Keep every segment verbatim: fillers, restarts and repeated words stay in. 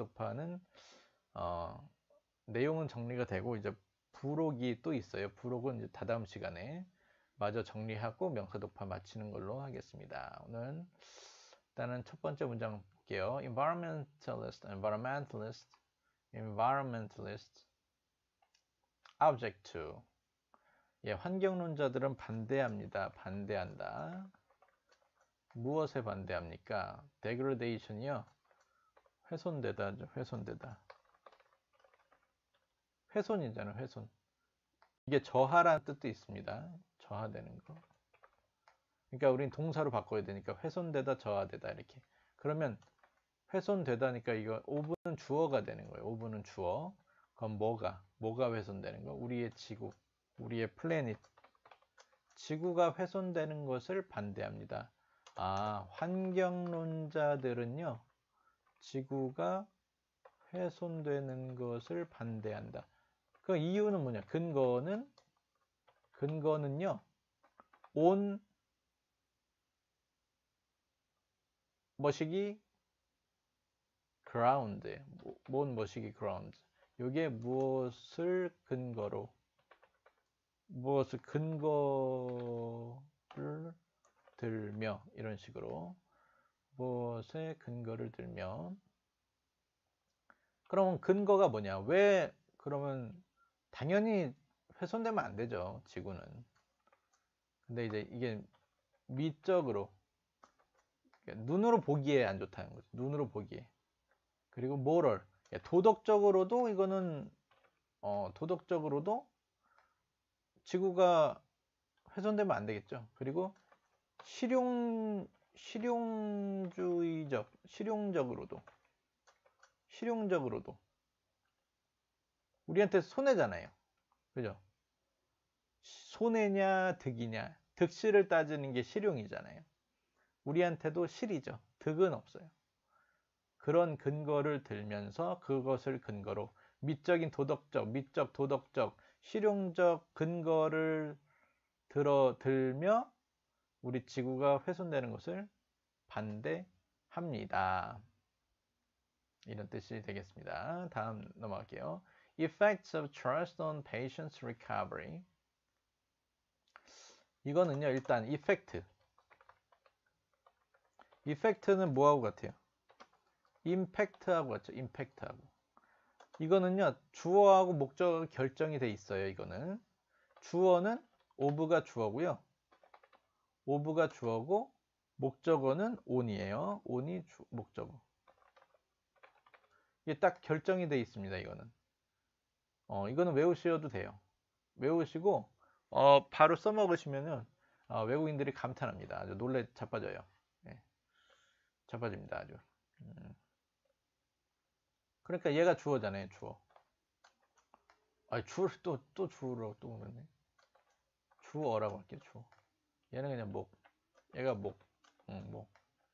명사도파는 어, 내용은 정리가 되고 이제 부록이 또 있어요. 부록은 이제 다다음 시간에 마저 정리하고 명사도파 마치는 걸로 하겠습니다. 오늘 일단은 첫 번째 문장 볼게요. Environmentalist, environmentalist, environmentalist, object to. 예, 환경론자들은 반대합니다. 반대한다. 무엇에 반대합니까? degradation이요. 훼손되다, 훼손되다. 훼손이잖아요, 훼손. 이게 저하라는 뜻도 있습니다. 저하되는 거. 그러니까 우린 동사로 바꿔야 되니까 훼손되다, 저하되다 이렇게. 그러면 훼손되다니까 이거 오브는 주어가 되는 거예요. 오브는 주어. 그럼 뭐가? 뭐가 훼손되는 거? 우리의 지구, 우리의 플래닛. 지구가 훼손되는 것을 반대합니다. 아, 환경론자들은요. 지구가 훼손되는 것을 반대한다. 그 이유는 뭐냐? 근거는 근거는요. 온 머시기 ground. 온 머시기 ground. 이게 무엇을 근거로 무엇을 근거를 들며 이런 식으로 무엇에 근거를 들며 그러면 근거가 뭐냐? 왜 그러면 당연히 훼손되면 안 되죠. 지구는. 근데 이제 이게 미적으로 눈으로 보기에 안 좋다는 거죠. 눈으로 보기에. 그리고 moral 도덕적으로도 이거는 어, 도덕적으로도 지구가 훼손되면 안 되겠죠. 그리고 실용 실용주의적 실용적으로도 실용적으로도 우리한테 손해잖아요. 그죠? 손해냐 득이냐. 득실을 따지는 게 실용이잖아요. 우리한테도 실이죠. 득은 없어요. 그런 근거를 들면서 그것을 근거로 미적인 도덕적, 미적 도덕적, 실용적 근거를 들어 들며 우리 지구가 훼손되는 것을 반대합니다. 이런 뜻이 되겠습니다. 다음 넘어갈게요. Effects of trust on patient's recovery. 이거는요, 일단 effect. effect는 뭐하고 같아요? impact하고 같죠? impact하고. 이거는요, 주어하고 목적 결정이 돼 있어요. 이거는 주어는 of가 주어고요. of가 주어고 목적어는 on이에요. on이 주, 목적어. 이게 딱 결정이 돼 있습니다. 이거는. 어, 이거는 외우셔도 돼요. 외우시고 어, 바로 써먹으시면은 어, 외국인들이 감탄합니다. 아주 놀래 자빠져요. 네. 자빠집니다. 아주. 음. 그러니까 얘가 주어잖아요. 주어. 아, 주어를 또, 또 주어라고 또 그러네. 주어라고 할게요. 주어. 얘는 그냥 목. 얘가 목. 응, 목.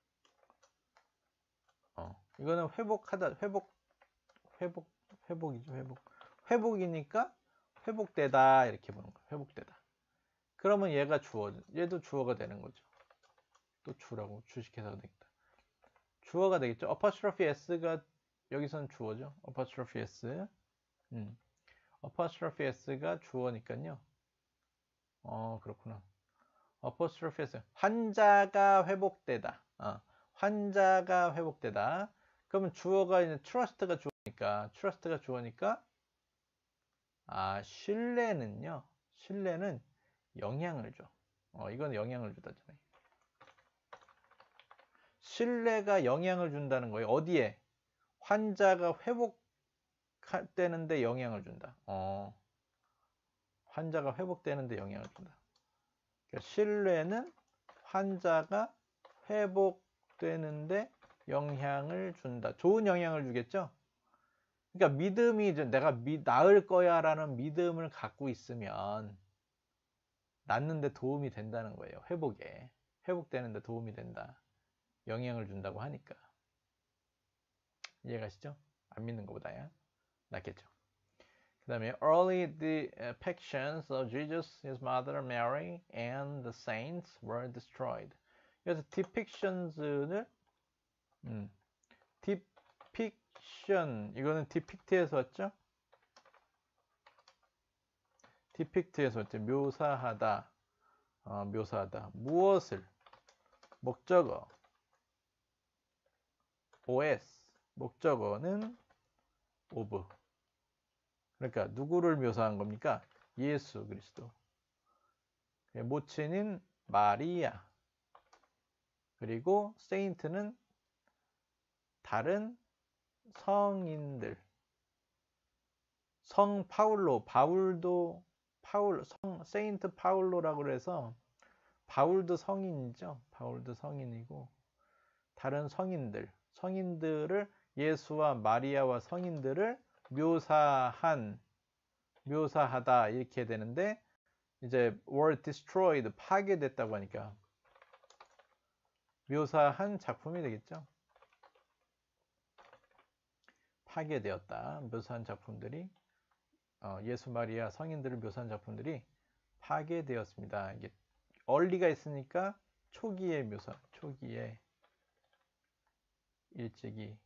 어. 이거는 회복하다. 회복. 회복. 회복이죠. 회복. 회복이니까 회복되다 이렇게 보는 거예요. 회복되다. 그러면 얘가 주어. 얘도 주어가 되는 거죠. 또 주라고 주식해서 되겠다. 주어가 되겠죠. apostrophe s가 여기서는 주어죠. apostrophe s. 음. apostrophe s가 주어니까요. 어, 그렇구나. apostrophe s. 환자가 회복되다. 어, 환자가 회복되다. 그러면 주어가 이제 trust가 주어니까, trust가 주어니까, 아, 신뢰는요. 신뢰는 영향을 줘. 어, 이건 영향을 주다잖아요. 신뢰가 영향을 준다는 거예요. 어디에? 환자가 회복되는데 영향을 준다. 어, 환자가 회복되는데 영향을 준다. 그러니까 신뢰는 환자가 회복되는데 영향을 준다. 좋은 영향을 주겠죠? 그러니까 믿음이 이제 내가 미, 나을 거야 라는 믿음을 갖고 있으면 낫는데 도움이 된다는 거예요. 회복에. 회복되는데 도움이 된다. 영향을 준다고 하니까. 이해가시죠? 안 믿는 것보다야 낫겠죠. 그 다음에 early depictions of Jesus, his mother Mary, and the saints were destroyed. 그래서 depictions를 음, depiction 이거는 depict에서 왔죠? depict에서 왔죠. 묘사하다. 어, 묘사하다. 무엇을? 목적어. os. 목적어는 of. 그러니까 누구를 묘사한 겁니까? 예수 그리스도. 모친인 마리아. 그리고 세인트는 다른 성인들. 성 파울로, 바울도 파울, 성 세인트 파울로라고 그래서 바울도 성인이죠. 바울도 성인이고 다른 성인들, 성인들을 예수와 마리아와 성인들을 묘사한, 묘사하다 이렇게 되는데 이제 were destroyed 파괴됐다고 하니까 묘사한 작품이 되겠죠. 파괴되었다. 묘사한 작품들이 어, 예수 마리아 성인들을 묘사한 작품들이 파괴되었습니다. 이게 early가 있으니까 초기의 묘사, 초기에 일찍이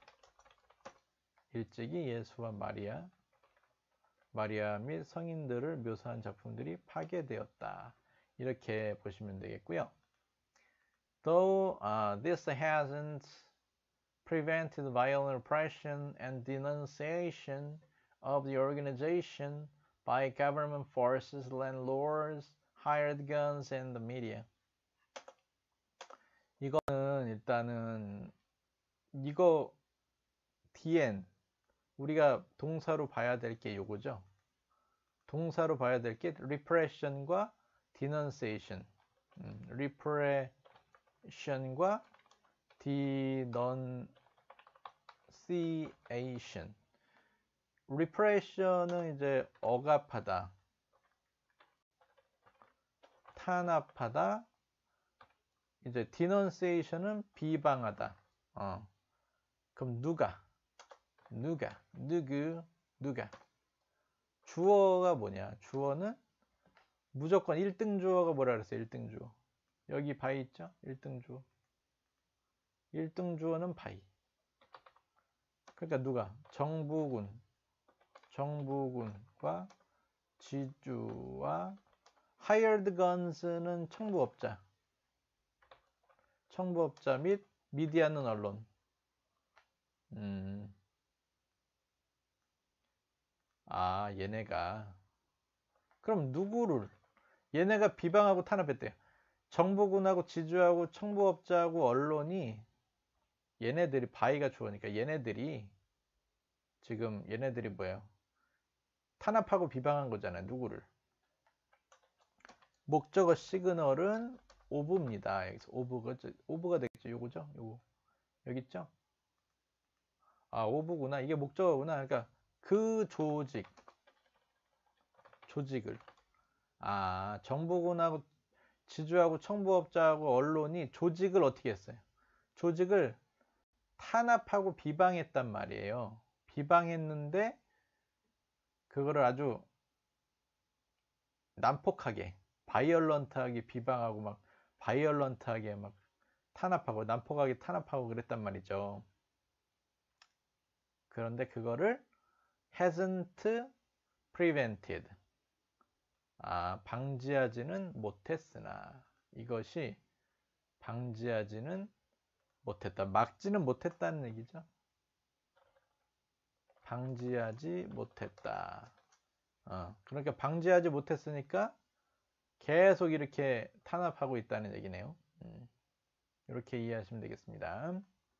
일찍이 예수와 마리아 마리아 및 성인들을 묘사한 작품들이 파괴되었다. 이렇게 보시면 되겠고요. Though uh, this hasn't prevented violent oppression and denunciation of the organization by government forces, landlords, hired guns, and the media. 이거는 일단은 이거 디엔 우리가 동사로 봐야 될 게 요거죠. 동사로 봐야 될 게 repression과 denunciation. 음, repression과 denunciation. repression은 이제 억압하다, 탄압하다. 이제 denunciation은 비방하다. 어. 그럼 누가? 누가? 누구? 누가? 주어가 뭐냐? 주어는 무조건 일 등 주어가 뭐라 그랬어요? 일 등 주어. 여기 바이 있죠? 일 등 주어. 일 등 주어는 바이. 그러니까 누가? 정부군. 정부군과 지주와 hired guns는 청부업자. 청부업자 및 미디어는 언론. 음. 아, 얘네가. 그럼 누구를? 얘네가 비방하고 탄압했대요. 정부군하고 지주하고 청부업자하고 언론이 얘네들이 바이가 주어니까 얘네들이 지금 얘네들이 뭐예요? 탄압하고 비방한 거잖아요. 누구를? 목적어 시그널은 of입니다. 여기서 of가 of가 되겠죠. 요거죠? 요거. 여기 있죠? 아, of구나. 이게 목적어구나. 그러니까 그 조직 조직을 아, 정부군하고 지주하고 청부업자하고 언론이 조직을 어떻게 했어요? 조직을 탄압하고 비방했단 말이에요. 비방했는데 그거를 아주 난폭하게 바이올런트하게 비방하고 막 바이올런트하게 막 탄압하고 난폭하게 탄압하고 그랬단 말이죠. 그런데 그거를 hasn't prevented 아, 방지하지는 못했으나 이것이 방지하지는 못했다. 막지는 못했다는 얘기죠. 방지하지 못했다. 어, 그러니까 방지하지 못했으니까 계속 이렇게 탄압하고 있다는 얘기네요. 음, 이렇게 이해하시면 되겠습니다.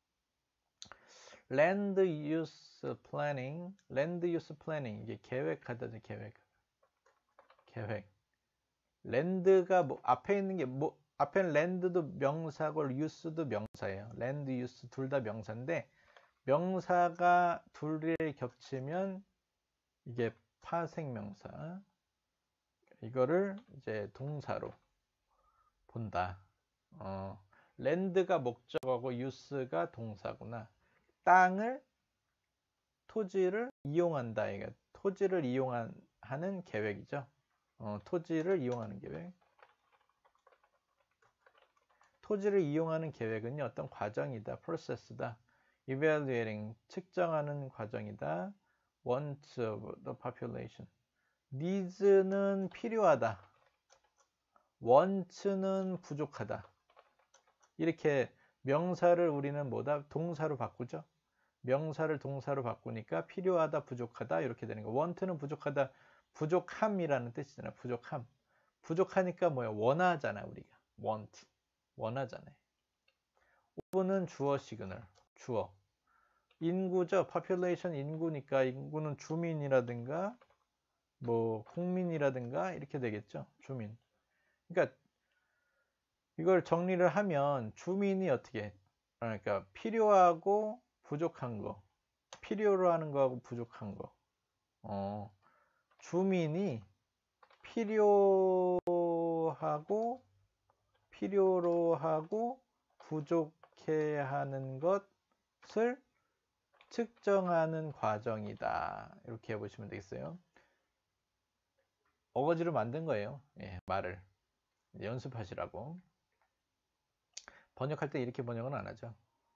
Land use planning, land use planning 이게 계획하다죠. 계획. 계획. 랜드가 뭐 앞에 있는 게 뭐 앞에는 랜드도 명사고 use도 명사예요. 랜드 use 둘 다 명사인데 명사가 둘이 겹치면 이게 파생명사. 이거를 이제 동사로 본다. 어, 랜드가 목적어고 use가 동사구나. 땅을 토지를 이용한다. 이게 토지를 이용하는 계획이죠. 어, 토지를 이용하는 계획. 토지를 이용하는 계획은요, 어떤 과정이다, 프로세스다. evaluating 측정하는 과정이다. wants of the population. needs는 필요하다. wants는 부족하다. 이렇게 명사를 우리는 뭐다? 동사로 바꾸죠. 명사를 동사로 바꾸니까 필요하다, 부족하다 이렇게 되는 거. want는 부족하다, 부족함이라는 뜻이잖아요. 부족함. 부족하니까 뭐야? 원하잖아 우리가. want. 원하잖아요. of는 주어 시그널. 주어. 인구죠. population 인구니까 인구는 주민이라든가 뭐 국민이라든가 이렇게 되겠죠. 주민. 그러니까 이걸 정리를 하면 주민이 어떻게 그러니까 필요하고 부족한 거. 필요로 하는 거하고 부족한 거. 어, 주민이 필요하고 필요로 하고 부족해 하는 것을 측정하는 과정이다. 이렇게 해보시면 되겠어요. 어거지로 만든 거예요. 예, 말을 연습하시라고. 번역할 때 이렇게 번역은 안 하죠.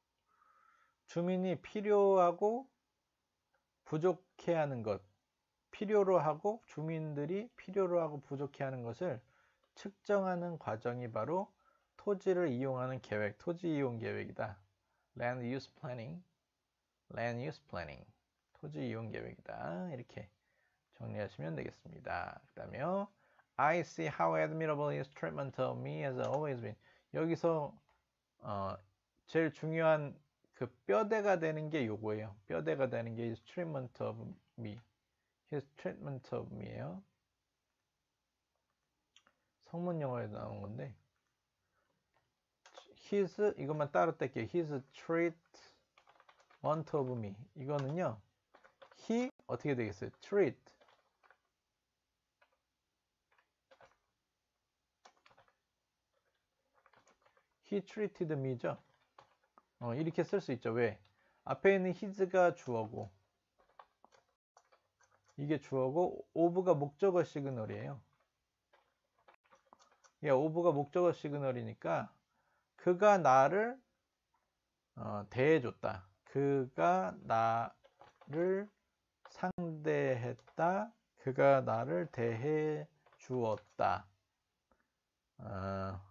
주민이 필요하고 부족해 하는 것, 필요로 하고 주민들이 필요로 하고 부족해 하는 것을 측정하는 과정이 바로 토지를 이용하는 계획, 토지 이용 계획이다. Land use planning, land use planning, 토지 이용 계획이다. 이렇게 정리하시면 되겠습니다. 그 다음에요. I see how admirable his treatment of me has always been. 여기서 어, 제일 중요한 그 뼈대가 되는 게 요거예요. 뼈대가 되는 게 his treatment of me. his treatment of me예요. 성문 영어에도 나온 건데 his 이것만 따로 뗄게요. his treatment of me. 이거는요. he 어떻게 되겠어요? treat he treated me죠. 어, 이렇게 쓸 수 있죠. 왜? 앞에 있는 his가 주어고 이게 주어고 of가 목적어 시그널이에요. 예, of가 목적어 시그널이니까 그가 나를 어, 대해줬다. 그가 나를 상대했다. 그가 나를 대해 주었다. 어,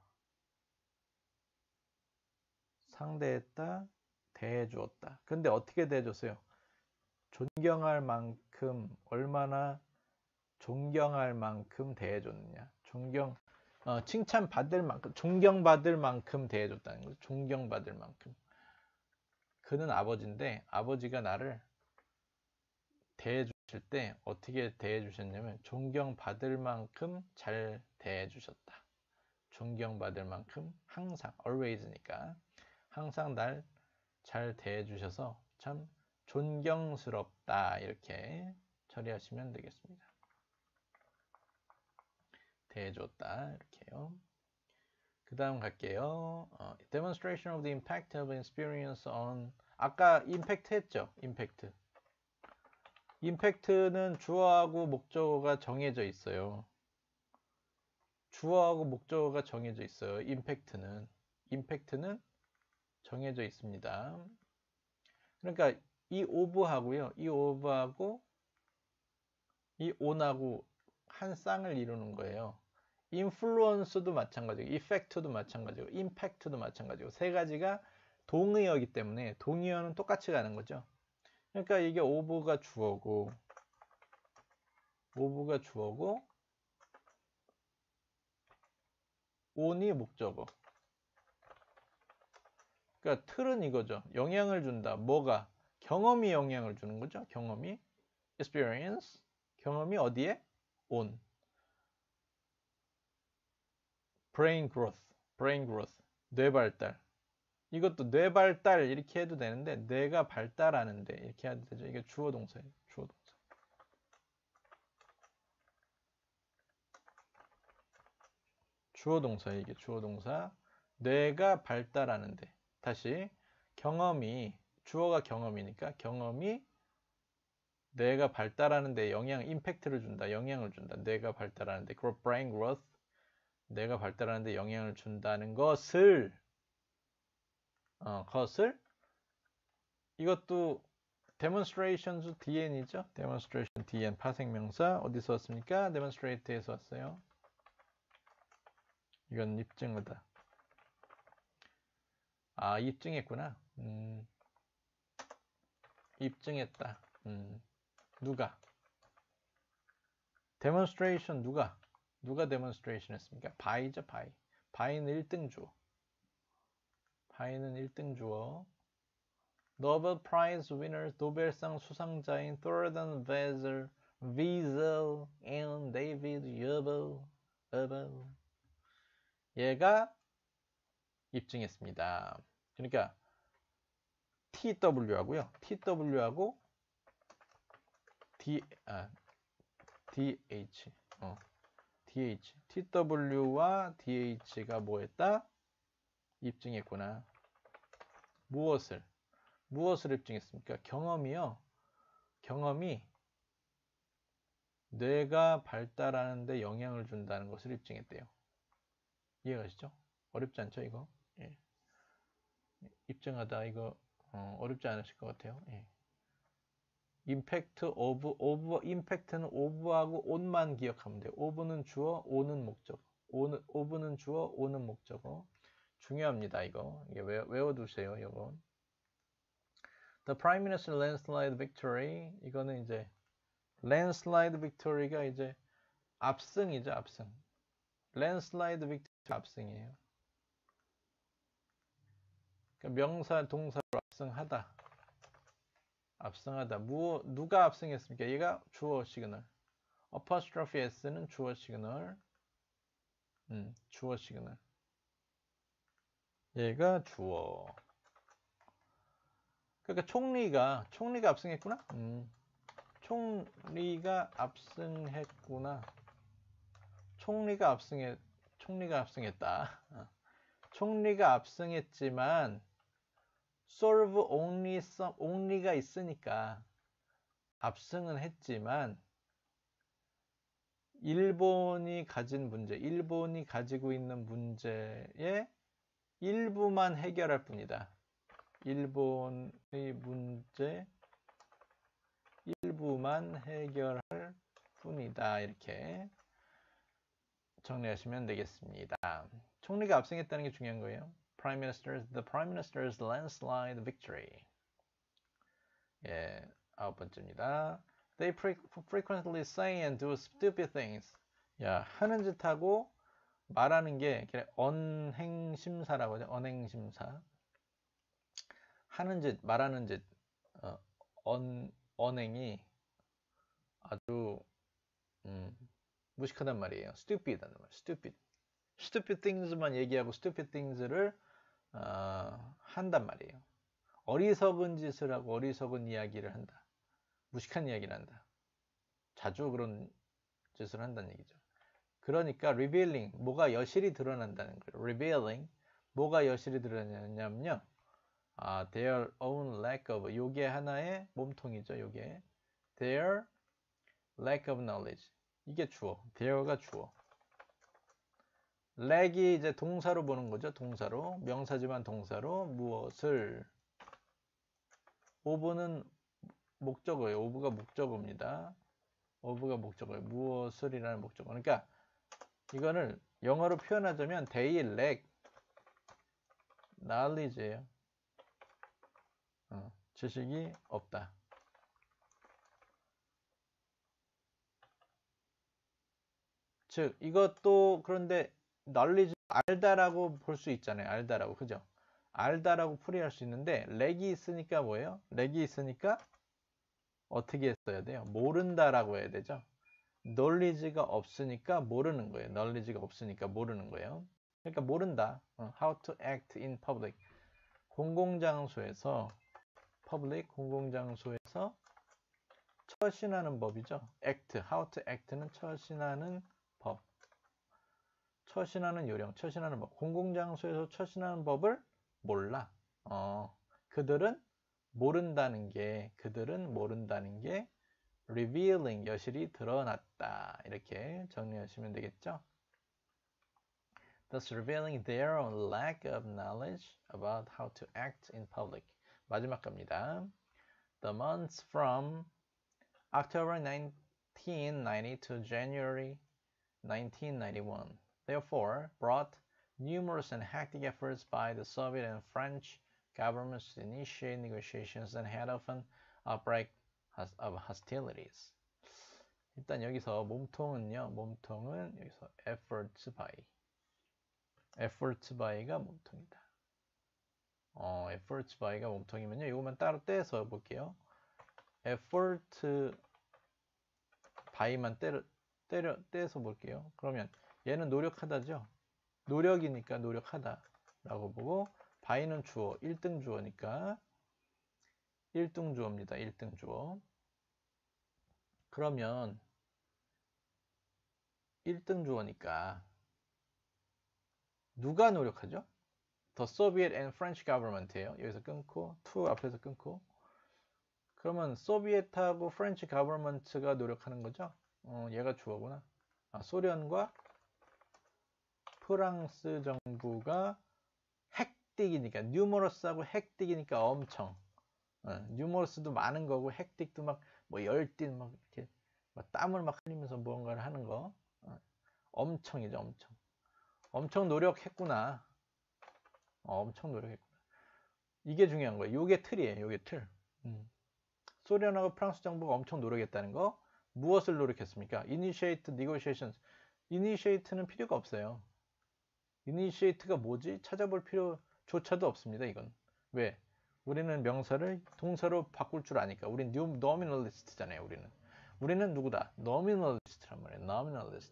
상대했다. 대해 주었다. 근데 어떻게 대해줬어요? 존경할 만큼 얼마나 존경할 만큼 대해줬느냐. 존경 어, 칭찬받을 만큼 존경받을 만큼 대해줬다는 거죠. 존경받을 만큼. 그는 아버지인데 아버지가 나를 대해주실 때 어떻게 대해주셨냐면 존경받을 만큼 잘 대해주셨다. 존경받을 만큼 항상 always니까 항상 날 잘 대해주셔서 참 존경스럽다. 이렇게 처리하시면 되겠습니다. 대해줬다. 이렇게요. 그 다음 갈게요. 어, demonstration of the impact of experience on 아까 impact 했죠? impact. impact는 주어하고 목적어가 정해져 있어요. 주어하고 목적어가 정해져 있어요. impact는 impact는 정해져 있습니다. 그러니까 이 of하고요. 이 of하고 이 on하고 한 쌍을 이루는 거예요. influence도 마찬가지고 effect도 마찬가지고 impact도 마찬가지고 세 가지가 동의어이기 때문에 동의어는 똑같이 가는 거죠. 그러니까 이게 of가 주어고 of가 주어고 on이 목적어. 그러니까 틀은 이거죠. 영향을 준다. 뭐가? 경험이 영향을 주는 거죠. 경험이 experience. 경험이 어디에? on. brain growth. brain growth. 뇌 발달. 이것도 뇌 발달 이렇게 해도 되는데 뇌가 발달하는데 이렇게 해도 되죠. 이게 주어 동사예요. 주어 동사. 주어 동사 이게 주어 동사. 뇌가 발달하는데 다시 경험이 주어가 경험이니까 경험이 뇌가 발달하는데 영향 임팩트를 준다. 영향을 준다. 뇌가 발달하는데 brain growth. 뇌가 발달하는데 영향을 준다는 것을 어, 것을 이것도 demonstrations도 디엔이죠. demonstration 디엔 파생명사 어디서 왔습니까? demonstrate에서 왔어요. 이건 입증하다. 아, 입증했구나. 음, 입증했다. 음, 누가? demonstration 누가? 누가 demonstration 했습니까? by죠, by. by는 일 등 주어. by는 일 등 주어. Nobel Prize winners, 노벨상 수상자인 Thornton Wiesel, Wiesel and David Yebel, Yebel. 얘가 입증했습니다. 그러니까 티더블유하고요. 티더블유하고 D, 아, 디에이치, 어, 디에이치, 티더블유와 디에이치가 뭐했다? 입증했구나. 무엇을? 무엇을 입증했습니까? 경험이요. 경험이 뇌가 발달하는데 영향을 준다는 것을 입증했대요. 이해가시죠? 어렵지 않죠, 이거? 예. 입증하다, 이거 어, 어렵지 않으실 것 같아요. 예. 임팩트 오브, 오브, 임팩트는 오브하고 온만 기억하면 돼요. 오브는 주어, 오는 목적. 오는, 오브는 주어, 오는 목적어. 중요합니다, 이거. 이게 외, 외워두세요, 이거. The Prime Minister landslide victory. 이거는 이제 landslide victory가 이제 압승이죠, 압승. landslide victory 압승이에요. 그러니까 명사, 동사로 압승하다. 압승하다. 무, 누가 압승했습니까? 얘가 주어 시그널. apostrophe s는 주어 시그널. 음, 주어 시그널. 얘가 주어. 그러니까 총리가 총리가 압승했구나. 음, 총리가 압승했구나. 총리가 압승했 총리가 압승했다. 어. 총리가 압승했지만 solve only some only가 있으니까 압승은 했지만 일본이 가진 문제, 일본이 가지고 있는 문제의 일부만 해결할 뿐이다. 일본의 문제 일부만 해결할 뿐이다. 이렇게 정리하시면 되겠습니다. 총리가 압승했다는 게 중요한 거예요. Prime Minister's, the Prime Minister's landslide victory. 예, 아홉 번째입니다. They frequently say and do stupid things. 야, 하는 짓하고 말하는 게 언행심사라고 하죠. 언행심사. 하는 짓, 말하는 짓, 어, 언, 언행이 아주 음, 무식하단 말이에요. stupid하단 말이에요. stupid. stupid things만 얘기하고 stupid things를 어, 한단 말이에요. 어리석은 짓을 하고 어리석은 이야기를 한다. 무식한 이야기를 한다. 자주 그런 짓을 한다는 얘기죠. 그러니까 revealing, 뭐가 여실히 드러난다는 거예요. revealing, 뭐가 여실히 드러나냐면요. 아, their own lack of, 요게 하나의 몸통이죠. 요게 their lack of knowledge. 이게 주어. there가 주어. lack이 이제 동사로 보는 거죠. 동사로. 명사지만 동사로 무엇을. of는 목적어예요. of가 목적어입니다. of가 목적어예요. 무엇을이라는 목적어. 그러니까 이거를 영어로 표현하자면 they lack knowledge예요. 어, 지식이 없다. 즉 이것도 그런데 knowledge 알다라고 볼 수 있잖아요. 알다라고. 그죠? 알다라고 풀이할 수 있는데 렉이 있으니까 뭐예요? 렉이 있으니까 어떻게 했어야 돼요? 모른다라고 해야 되죠. knowledge가 없으니까 모르는 거예요. knowledge가 없으니까 모르는 거예요. 그러니까 모른다. how to act in public. 공공장소에서 public 공공장소에서 처신하는 법이죠. act, how to act는 처신하는 법. 처신하는 요령, 처신하는 법. 공공장소에서 처신하는 법을 몰라. 어, 그들은 모른다는 게, 그들은 모른다는 게 revealing, 여실히 드러났다. 이렇게 정리하시면 되겠죠. Thus revealing their own lack of knowledge about how to act in public. 마지막 겁니다. The months from October nineteen ninety to January nineteen ninety-one, therefore, brought numerous and hectic efforts by the Soviet and French governments to initiate negotiations and head off an outbreak of hostilities. 일단 여기서 몸통은요, 몸통은 여기서 efforts by, efforts by가 몸통이다. 어, efforts by가 몸통이면요, 이것만 따로 떼서 볼게요. effort by만 때려, 때려, 떼서 볼게요. 그러면 얘는 노력하다죠. 노력이니까 노력하다 라고 보고, by는 주어, 일 등 주어니까 일 등 주어입니다. 일 등 주어. 그러면 일 등 주어니까 누가 노력하죠? The Soviet and French government예요. 여기서 끊고 to 앞에서 끊고, 그러면 소비에트하고 프렌치 가버먼트가 노력하는 거죠. 어, 얘가 주어구나. 아, 소련과 프랑스 정부가 핵딕이니까, 뉴머러스하고 핵딕이니까 엄청, 어, 뉴머러스도 많은 거고 핵딕도 막 뭐 열띤 막 이렇게 막 땀을 막 흘리면서 무언가를 하는 거, 어, 엄청이죠. 엄청 엄청 노력했구나. 어, 엄청 노력했구나. 이게 중요한 거예요. 요게 틀이에요. 요게 틀. 음. 소련하고 프랑스 정부가 엄청 노력했다는 거. 무엇을 노력했습니까? Initiate negotiations. Initiate는 필요가 없어요. Initiate가 뭐지? 찾아볼 필요조차도 없습니다. 이건. 왜? 우리는 명사를 동사로 바꿀 줄 아니까. 우린 nominalist잖아요. 우리는. 우리는 누구다? nominalist란 말이에요. nominalist.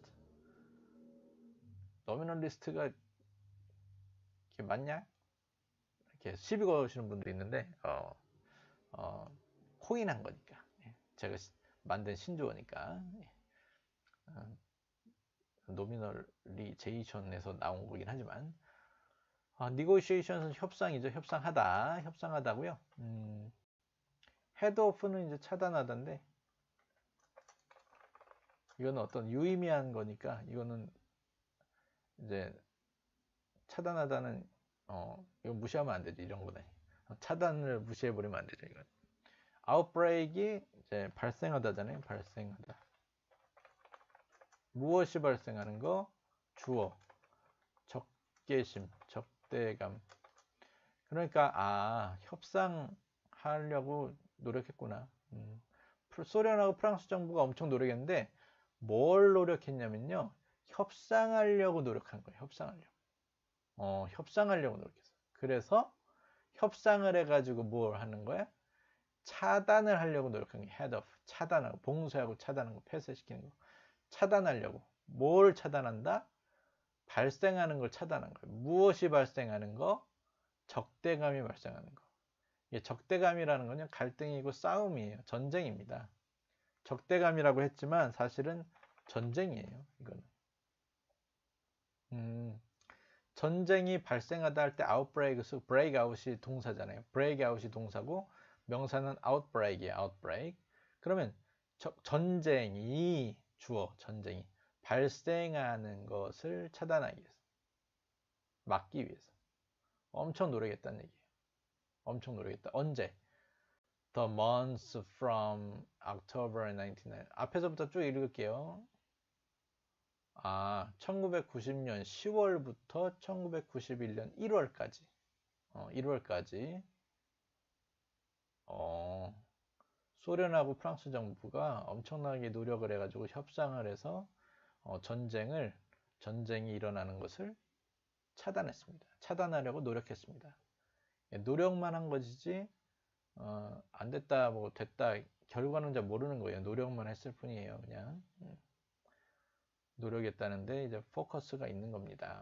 nominalist가 이렇게 맞냐? 이렇게 시비 거시는 분들이 있는데, 어, 어, 코인한 거니까. 제가 만든 신조어니까. 어, 노미널리제이션에서 나온 거긴 하지만, 아, negotiations은 협상이죠. 협상하다. 협상하다고요. 음, head off는 이제 차단하다인데, 이거는 어떤 유의미한 거니까 이거는 이제 차단하다는, 어, 이거 무시하면 안 되죠. 이런 거는 차단을 무시해 버리면 안 되죠. 이건 outbreak이 이제 발생하다잖아요. 발생하다. 무엇이 발생하는 거? 주어. 적개심, 적대감. 그러니까 아, 협상하려고 노력했구나. 음, 소련하고 프랑스 정부가 엄청 노력했는데 뭘 노력했냐면요, 협상하려고 노력한 거예요. 협상하려고. 어, 협상하려고 노력했어. 그래서 협상을 해가지고 뭘 하는 거야? 차단을 하려고 노력한 게 head off. 차단하고, 봉쇄하고 차단하고 폐쇄시키는 거. 차단하려고. 뭘 차단한다? 발생하는 걸 차단한 거예요. 무엇이 발생하는 거? 적대감이 발생하는 거. 이게 적대감이라는 건요, 갈등이고 싸움이에요. 전쟁입니다. 적대감이라고 했지만 사실은 전쟁이에요. 이거는. 음, 전쟁이 발생하다 할 때 outbreak, break out이 동사잖아요. break out이 동사고 명사는 outbreak이에요. outbreak. 그러면 저, 전쟁이 주어, 전쟁이 발생하는 것을 차단하기 위해서, 막기 위해서 엄청 노력했다는 얘기예요. 엄청 노력했다. 언제? The months from October nineteen ninety. 앞에서부터 쭉 읽을게요. 아, 천구백구십 년 시월부터 천구백구십일 년 일월까지. 어, 일월까지. 어, 소련하고 프랑스 정부가 엄청나게 노력을 해가지고 협상을 해서 어, 전쟁을, 전쟁이 일어나는 것을 차단했습니다. 차단하려고 노력했습니다. 예, 노력만 한 것이지, 어, 안 됐다, 뭐 됐다, 결과는 잘 모르는 거예요. 노력만 했을 뿐이에요. 그냥. 음. 노력했다는데 이제 포커스가 있는 겁니다.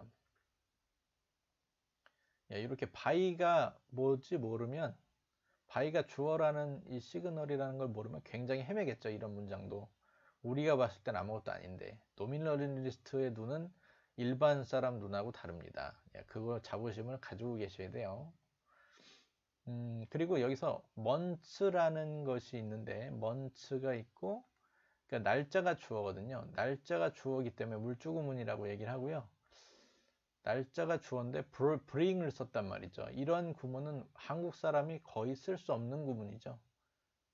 예, 이렇게 바이가 뭐지 모르면, 바이가 주어라는 이 시그널이라는 걸 모르면 굉장히 헤매겠죠. 이런 문장도. 우리가 봤을 땐 아무것도 아닌데, 노미널리스트의 눈은 일반 사람 눈하고 다릅니다. 예, 그거 자부심을 가지고 계셔야 돼요. 음, 그리고 여기서 months라는 것이 있는데, months가 있고, 그러니까 날짜가 주어거든요. 날짜가 주어이기 때문에 물주구문이라고 얘기를 하고요. 날짜가 주어인데 bring을 썼단 말이죠. 이런 구문은 한국 사람이 거의 쓸 수 없는 구문이죠.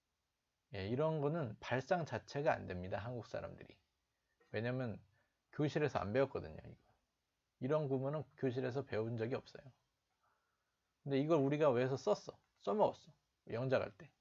예, 이런 거는 발상 자체가 안 됩니다. 한국 사람들이. 왜냐면 교실에서 안 배웠거든요. 이거. 이런 구문은 교실에서 배운 적이 없어요. 근데 이걸 우리가 왜서 썼어? 써먹었어. 영작할 때.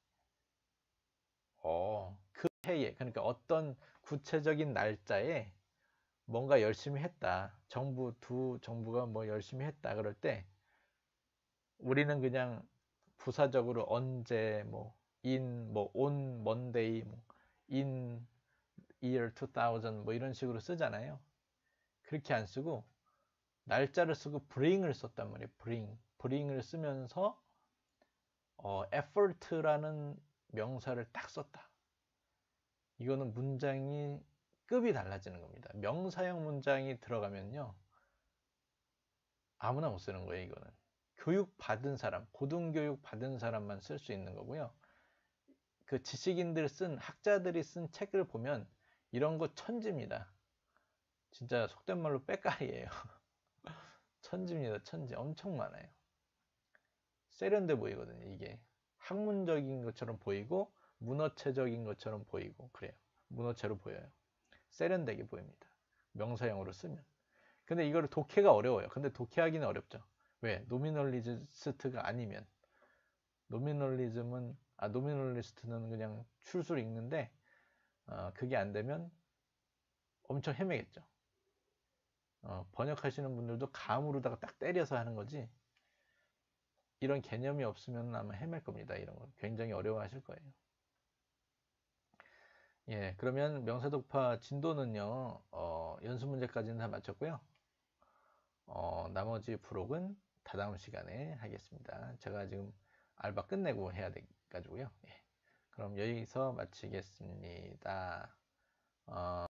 어, 그 해에, 그러니까 어떤 구체적인 날짜에 뭔가 열심히 했다. 정부, 두 정부가 뭐 열심히 했다. 그럴 때 우리는 그냥 부사적으로 언제, 뭐, in, 뭐, on Monday, 뭐, in year 이천 뭐 이런 식으로 쓰잖아요. 그렇게 안 쓰고 날짜를 쓰고 bring을 썼단 말이에요. bring. bring을 쓰면서 어, effort라는 명사를 딱 썼다. 이거는 문장이 급이 달라지는 겁니다. 명사형 문장이 들어가면요. 아무나 못 쓰는 거예요, 이거는. 교육 받은 사람, 고등교육 받은 사람만 쓸 수 있는 거고요. 그 지식인들 쓴, 학자들이 쓴 책을 보면 이런 거 천지입니다. 진짜 속된 말로 빼까리예요. 천지입니다, 천지. 엄청 많아요. 세련돼 보이거든요, 이게. 학문적인 것처럼 보이고, 문어체적인 것처럼 보이고, 그래요. 문어체로 보여요. 세련되게 보입니다. 명사형으로 쓰면. 근데 이거를 독해가 어려워요. 근데 독해하기는 어렵죠. 왜? 노미널리스트가 아니면. 노미널리즘은, 아, 노미널리스트는 그냥 출수를 읽는데, 어, 그게 안 되면 엄청 헤매겠죠. 어, 번역하시는 분들도 감으로다가 딱 때려서 하는 거지, 이런 개념이 없으면 아마 헤맬 겁니다. 이런 거 굉장히 어려워하실 거예요. 예, 그러면 명사독파 진도는요, 어, 연습 문제까지는 다 마쳤고요. 어, 나머지 부록은 다다음 시간에 하겠습니다. 제가 지금 알바 끝내고 해야 돼가지고요. 예, 그럼 여기서 마치겠습니다. 어,